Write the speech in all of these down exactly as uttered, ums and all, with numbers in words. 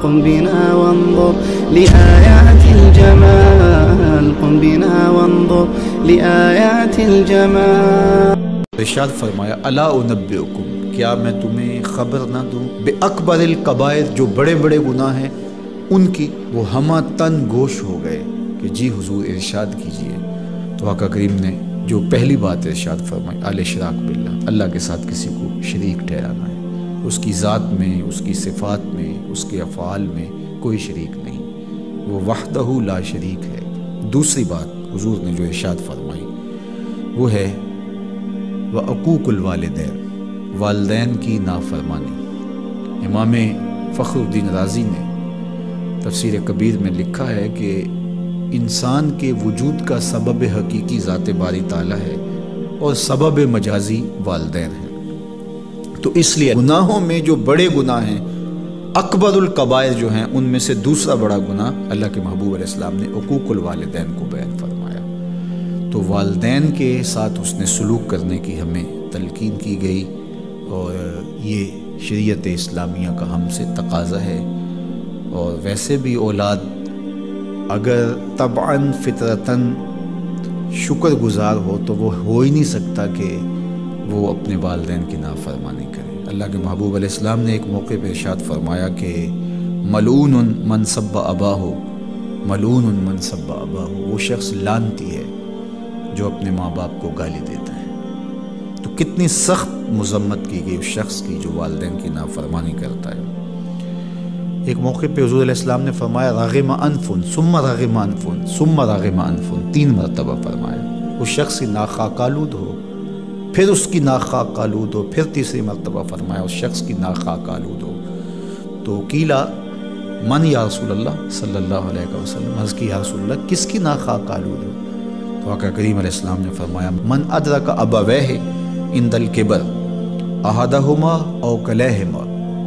قم بنا وانظر لآيات الجمال قم بنا وانظر لآيات الجمال۔ ارشاد فرمایا الا انبئکم، کیا میں تمہیں خبر نہ دوں بے اکبر الکبائر، جو بڑے بڑے گناہ ہیں ان کی۔ وہ ہمہ تن گوش ہو گئے کہ جی حضور ارشاد کیجئے۔ تو آقا کریم نے جو پہلی بات ارشاد فرمائی الاشراک باللہ، اللہ کے ساتھ کسی کو شریک ٹھہرانا ہے، اس کی ذات میں، اس کی صفات میں، اس کے افعال میں کوئی شریک نہیں، وہ وحدہ لا شریک ہے۔ دوسری بات حضور نے جو ارشاد فرمائی وہ ہے وعقوق الوالدین، والدین کی نافرمانی۔ امام فخر الدین رازی نے تفسیر کبیر میں لکھا ہے کہ انسان کے وجود کا سبب حقیقی ذات باری تعالیٰ ہے اور سبب مجازی والدین ہیں۔ تو اس لیے گناہوں میں جو بڑے گناہ ہیں، اکبر الکبائر جو ہیں، ان میں سے دوسرا بڑا گناہ اللہ کے محبوب علیہ السلام نے عقوق الوالدین کو بیان فرمایا۔ تو والدین کے ساتھ حسن سلوک کرنے کی ہمیں تلقین کی گئی، اور یہ شریعت اسلامیہ کا ہم سے تقاضا ہے۔ اور ویسے بھی اولاد اگر طبعاً فطرتاً شکر گزار ہو تو وہ ہو ہی نہیں سکتا کہ وہ اپنے والدین کی نافرمانی کرے۔ اللہ کے محبوب علیہ السلام نے ایک موقع پہ ارشاد فرمایا کہ ملعون من سب اباہ، ملعون من سب اباہ، وہ شخص لعنتی ہے جو اپنے ماں باپ کو گالی دیتا ہے۔ تو کتنی سخت مذمت کی گئی اس شخص کی جو والدین کی نافرمانی کرتا ہے۔ ایک موقع پہ حضور علیہ السلام نے فرمایا راغم انفن ثم راغم انفن ثم راغم انفن، تین مرتبہ فرمایا۔ اس شخص کی ناک خاک آلود ہو، پھر اس کی ناک خاک آلود ہو، پھر تیسری مرتبہ فرمایا اس شخص کی ناک خاک آلود ہو۔ تو قیلا من یا رسول اللہ صلی اللہ علیہ وسلم، عرض کی یا رسول اللہ کس کی ناک خاک آلود ہو؟ تو آقا کریم علیہ السلام نے فرمایا من ادرک ابویہ عند الکبر احدہما او کلیہما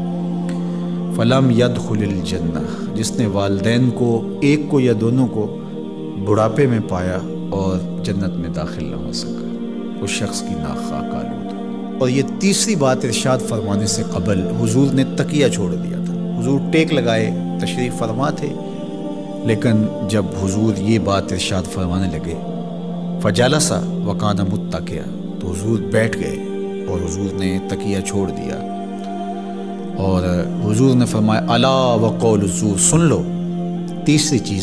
فلم یدخل الجنہ، جس نے والدین کو، ایک کو یا دونوں کو، بڑھاپے میں پایا اور جنت میں داخل نہ ہو سکا، اس شخص کی ناک خاک آلود۔ اور یہ تیسری بات ارشاد فرمانے سے قبل حضور نے تکیہ چھوڑ دیا تھا۔ حضور ٹیک لگائے تشریف فرما تھے، لیکن جب حضور یہ بات ارشاد فرمانے لگے فجلسا وکان متکئا، تو حضور بیٹھ گئے اور حضور نے تکیہ چھوڑ دیا، اور حضور نے فرمایا الا وقول الزور، سن لو تیسری چیز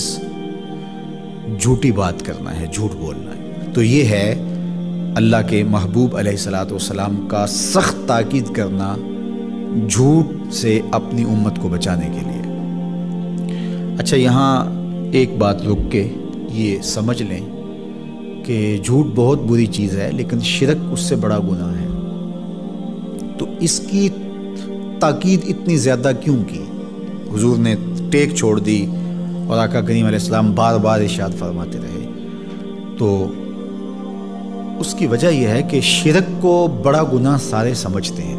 جھوٹی بات کرنا ہے، جھوٹ بولنا ہے۔ تو یہ ہے اللہ کے محبوب علیہ الصلوۃ والسلام کا سخت تاکید کرنا جھوٹ سے اپنی امت کو بچانے کے لیے۔ اچھا یہاں ایک بات رک کے یہ سمجھ لیں کہ جھوٹ بہت بری چیز ہے، لیکن شرک اس سے بڑا گناہ ہے۔ تو اس کی تاکید اتنی زیادہ کیوں کی؟ حضور نے ٹیک چھوڑ دی اور آقا کریم علیہ السلام بار بار ارشاد فرماتے رہے۔ تو اس کی وجہ یہ ہے کہ شرک کو بڑا گناہ سارے سمجھتے ہیں۔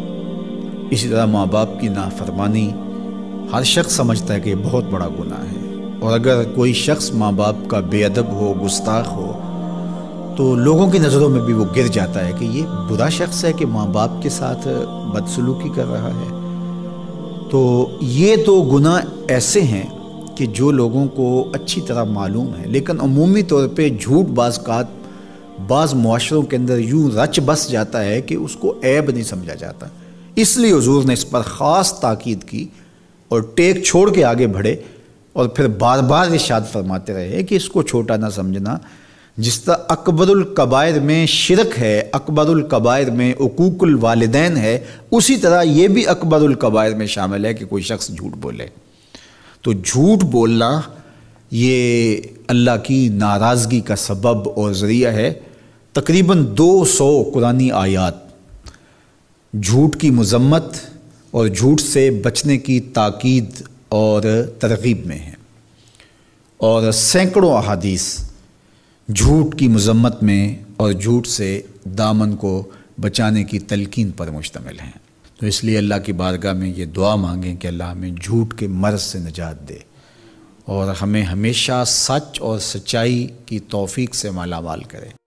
اسی طرح ماں باپ کی نافرمانی ہر شخص سمجھتا ہے کہ یہ بہت بڑا گناہ ہے، اور اگر کوئی شخص ماں باپ کا بے ادب ہو، گستاخ ہو، تو لوگوں کی نظروں میں بھی وہ گر جاتا ہے کہ یہ برا شخص ہے کہ ماں باپ کے ساتھ بدسلوکی کر رہا ہے۔ تو یہ تو گناہ ایسے ہیں کہ جو لوگوں کو اچھی طرح معلوم ہے، لیکن عمومی طور پہ جھوٹ بعض اوقات بعض معاشروں کے اندر یوں رچ بس جاتا ہے کہ اس کو عیب نہیں سمجھا جاتا۔ اس لیے حضور نے اس پر خاص تاکید کی اور ٹیک چھوڑ کے آگے بڑھے، اور پھر بار بار ارشاد فرماتے رہے کہ اس کو چھوٹا نہ سمجھنا۔ جس طرح اکبر الکبائر میں شرک ہے، اکبر الکبائر میں عقوق الوالدین ہے، اسی طرح یہ بھی اکبر الکبائر میں شامل ہے کہ کوئی شخص جھوٹ بولے۔ تو جھوٹ بولنا یہ اللہ کی ناراضگی کا سبب اور ذریعہ ہے۔ تقریباً دو سو قرآنی آیات جھوٹ کی مذمت اور جھوٹ سے بچنے کی تاکید اور ترغیب میں ہیں، اور سینکڑوں احادیث جھوٹ کی مذمت میں اور جھوٹ سے دامن کو بچانے کی تلقین پر مشتمل ہیں۔ تو اس لیے اللہ کی بارگاہ میں یہ دعا مانگیں کہ اللہ ہمیں جھوٹ کے مرض سے نجات دے، اور ہمیں ہمیشہ سچ اور سچائی کی توفیق سے مالا مال کرے۔